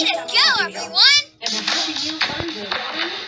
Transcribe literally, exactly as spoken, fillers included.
to go, everyone! And we're helping you find the water